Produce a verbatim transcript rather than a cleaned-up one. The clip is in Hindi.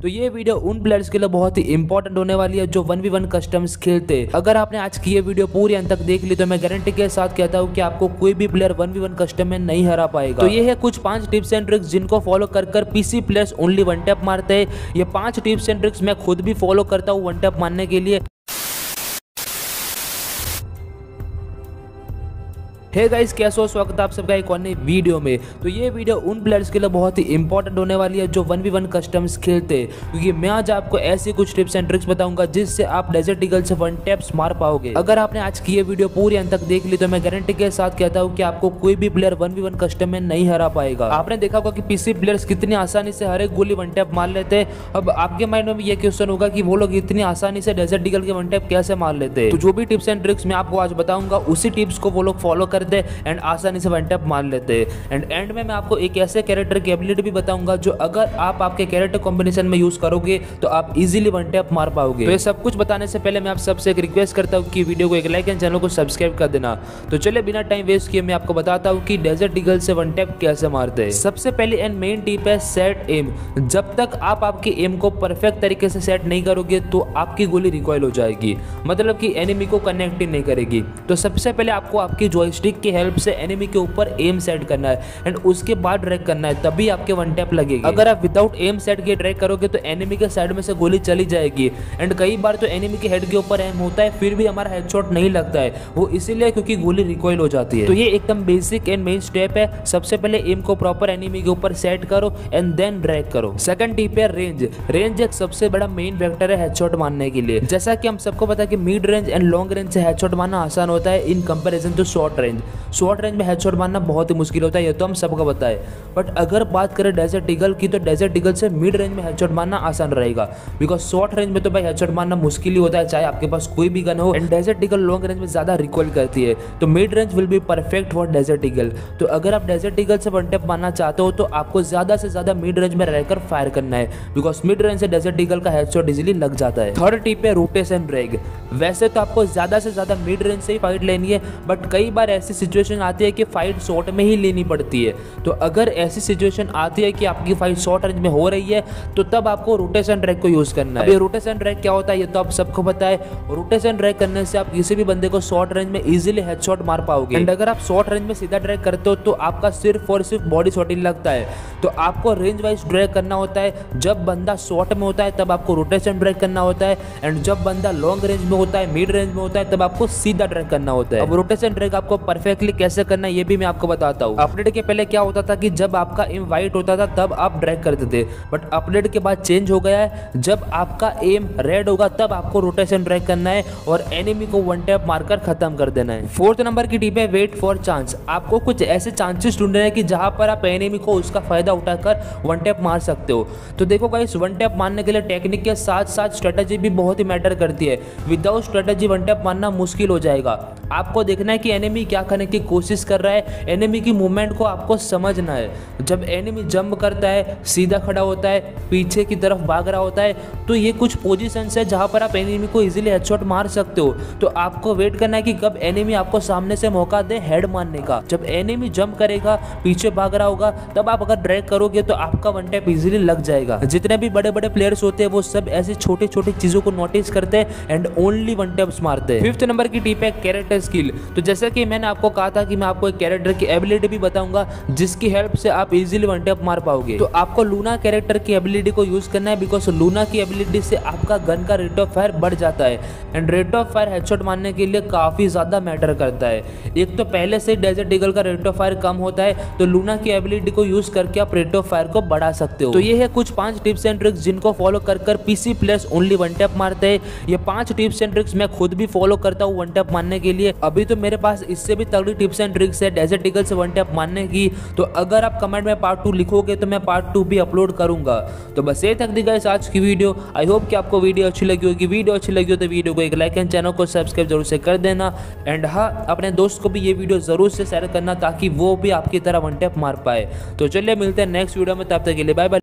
तो ये वीडियो उन प्लेयर्स के लिए बहुत ही इंपॉर्टेंट होने वाली है जो वन वी वन कस्टम्स खेलते। अगर आपने आज की ये वीडियो पूरी अंत तक देख ली तो मैं गारंटी के साथ कहता हूँ कि आपको कोई भी player one V one custom में नहीं हरा पाएगा। तो ये है कुछ पांच टिप्स एंड ट्रिक्स जिनको फॉलो कर कर PC players only one tap मारते हैं। ये पांच टिप्स एंड ट्रिक्स मैं खुद भी फॉलो करता हूँ वन टैप मारने के लिए। हे गाइस, कैसे हो? स्वागत है आप सबका एक और नई वीडियो में। तो ये वीडियो उन प्लेयर्स के लिए बहुत ही इंपॉर्टेंट होने वाली है जो वन वी वन कस्टम्स खेलते हैं, क्योंकि मैं आज आपको ऐसी कुछ टिप्स एंड ट्रिक्स बताऊंगा जिससे आप डेजर्ट ईगल से वन टैप्स मार पाओगे। अगर आपने आज की ये वीडियो पूरी अंत तक देख ली तो मैं गारंटी के साथ कहता हूँ कि आपको कोई भी player one V one custom में नहीं हरा पाएगा। आपने देखा होगा कि पीसी प्लेयर्स कितनी आसानी से हर एक गोली वन टैप मार लेते हैं। अब आपके माइंड में भी ये क्वेश्चन होगा कि वो लोग इतनी आसानी से डेजर्ट ईगल के वन टैप कैसे मार लेते हैं। तो जो भी टिप्स एंड ट्रिक्स मैं आपको आज बताऊंगा उसी टिप्स को वो लोग फॉलो करते एंड आसानी से वन टैप मार लेते हैं। एंड एंड में मैं आपको एक ऐसे कैरेक्टर की एबिलिटी भी बताऊंगा जो अगर आप आपके कैरेक्टर कॉम्बिनेशन में यूज करोगे तो आप इजीली वन टैप मार पाओगे। तो ये सब कुछ बताने से पहले मैं आप सबसे एक रिक्वेस्ट करता हूं कि वीडियो को एक लाइक एंड चैनल को सब्सक्राइब कर देना। तो चलिए बिना टाइम वेस्ट किए मैं आपको बताता हूं कि डेजर्ट ईगल से वन टैप कैसे मारते हैं। सबसे पहले एंड मेन टिप है सेट एम। जब तक आप आपके एम को परफेक्ट तरीके से सेट नहीं करोगे तो आपकी गोली रिकॉइल हो जाएगी, मतलब कि एनिमी को कनेक्ट ही नहीं करेगी। तो सबसे पहले आपको आपकी जॉयस्टिक की हेल्प से एनिमी के ऊपर एम सेट करना है एंड उसके बाद ड्रैग करना है, तभी आपके वन टैप लगेगी। अगर आप विदाउट एम सेट के ड्रैग करोगे तो एनिमी के साइड में से गोली चली जाएगी। एंड कई बार तो एनिमी के हेड के ऊपर एम होता है फिर भी हमारा हेडशॉट नहीं लगता है, वो इसीलिए क्योंकि गोली रिकॉइल हो जाती है। तो ये एकदम बेसिक एंड मेन स्टेप है। सबसे पहले एम को प्रॉपर एनिमी के ऊपर सेट करो एंड देन ड्रैग करो। सेकंड टिप है रेंज। रेंज एक सबसे बड़ा मेन फैक्टर है हेडशॉट मारने के लिए। जैसा कि हम सबको पता है कि mid range and long range से हेडशॉट मारना आसान होता है in comparison to short range. Short range में हेडशॉट मारना बहुत ही मुश्किल होता है, ये तो हम सबको पता है। बट अगर बात करें डेजर्ट ईगल की तो डेजर्ट ईगल से मिड रेंज में हेडशॉट मारना आसान रहेगा, बिकॉज शॉर्ट रेंज में तो भाई हेडशॉट मारना मुश्किल ही होता है चाहे आपके पास कोई भी गन हो। And desert eagle long range में ज्यादा रिकॉइल करती है, तो mid range will be perfect for desert eagle. तो अगर आप डेजर्ट ईगल से वन टैप मारना चाहते हो तो आपको ज्यादा से ज्यादा मिड रेंज में रहकर फायर करना है, बिकॉज मिड रेंज से डेजर्ट ईगल का हेडशॉट इजीली लग जाता है। थर्ड टिप है रोटेशन ड्रैग। वैसे तो आपको ज्यादा से ज्यादा मिड रेंज से ही फाइट लेनी है, बट कई बार ऐसी सिचुएशन आती है कि फाइट शॉर्ट में ही लेनी पड़ती है। तो अगर ऐसी सिचुएशन आती है कि आपकी फाइट शॉर्ट रेंज में हो रही है तो तब आपको रोटेशन ड्रैग को यूज करना है। अब ये रोटेशन ड्रैग क्या होता है ये तो आप सबको पता है। रोटेशन ड्रैग करने से आप किसी भी बंदे को शॉर्ट रेंज में इजीली हेडशॉट मार पाओगे। एंड अगर आप शॉर्ट रेंज में सीधा ड्रैग करते हो तो आपका सिर्फ और सिर्फ बॉडी शॉट ही लगता है। तो आपको रेंज वाइज ड्रैग करना होता है। जब बंदा शॉर्ट में होता है तब आपको रोटेशन ड्रैग करना होता है, एंड जब बंदा लॉन्ग रेंज में होता है, मिड रेंज में होता है, तब आपको सीधा ड्रैग करना होता है। अब रोटेशन ड्रैग आपको परफेक्टली कैसे करना है ये भी मैं आपको बताता हूँ। अपडेट के पहले क्या होता था कि जब आपका एम वाइट होता था तब आप ड्रैग करते थे, बट अपडेट के बाद चेंज हो गया है। जब आपका एम रेड होगा तब आपको रोटेशन ड्रैग करना है और एनिमी को वन टैप मारकर खत्म कर देना है। फोर्थ नंबर की टिप है वेट फॉर चांस। आपको कुछ ऐसे चांसेस ढूंढने हैं कि जहां पर आप एनिमी को उसका फायदा उठाकर वन टैप मार सकते हो। तो देखो गाइस, वन टैप मारने के लिए टेक्निक के साथ साथ स्ट्रेटेजी भी बहुत ही मैटर करती है। विदाउट स्ट्रेटेजी वन टैप मारना मुश्किल हो जाएगा। आपको देखना है कि एनिमी क्या करने की कोशिश कर रहा है, एनिमी की मूवमेंट को आपको समझना है। जब एनिमी जंप करता है, सीधा खड़ा होता है, पीछे की तरफ भाग रहा होता है, तो ये कुछ पोजीशंस है जहां पर आप एनिमी को इजीली हेडशॉट मार सकते हो। तो आपको वेट करना है कि कब एनिमी आपको सामने से मौका दे हेड मारने का। जब एनिमी जंप करेगा, पीछे भाग रहा होगा, तब आप अगर ड्रैग करोगे तो आपका वन टैप इजीली लग जाएगा। जितने भी बड़े बड़े प्लेयर्स होते हैं वो सब ऐसी छोटी छोटी चीजों को नोटिस करते हैं एंड ओनली वन टैप्स मारते हैं। फिफ्थ नंबर की टिप है कैरेक्टर स्किल। तो जैसे कि मैंने आपको कहा था कि मैं आपको एक कैरेक्टर की एबिलिटी भी बताऊंगा जिसकी हेल्प से आप इजीली वन टैप मार पाओगे। तो आपको लूना कैरेक्टर की एबिलिटी को यूज करना है, बिकॉज लूना की एबिलिटी से आपका गन का रेट ऑफ फायर बढ़ जाता है and rate of fire headshot मारने के लिए काफी ज्यादा मैटर करता है। एक तो पहले से डेजर्ट ईगल का रेट ऑफ फायर कम होता है, तो लूना की एबिलिटी को यूज करके आप रेट ऑफ फायर को बढ़ा सकते हो। तो ये है कुछ पांच टिप्स एंड ट्रिक्स जिनको फॉलो कर कर PC players only one tap मारते हैं। ये पांच टिप्स एंड ट्रिक्स मैं खुद भी फॉलो करता हूँ वन टैप मारने के लिए। अभी तो मेरे पास इससे भी तगड़ी टिप्स एंड ट्रिक्स है डेजर्ट ईगल से वन टैप मारने की। तो अगर आप कमेंट में पार्ट टू लिखोगे तो मैं पार्ट टू भी अपलोड करूंगा। तो बस ये तक दी गाइस आज की वीडियो। आई होप कि आपको वीडियो अच्छी लगी होगी। वीडियो अच्छी लगी हो तो वीडियो को एक लाइक एंड चैनल को सब्सक्राइब जरूर से कर देना। एंड हाँ, अपने दोस्त को भी ये वीडियो जरूर से शेयर करना ताकि वो भी आपकी तरह वन टैप मार पाए। तो चलिए मिलते हैं नेक्स्ट वीडियो में, तब तक के लिए बाय बाय।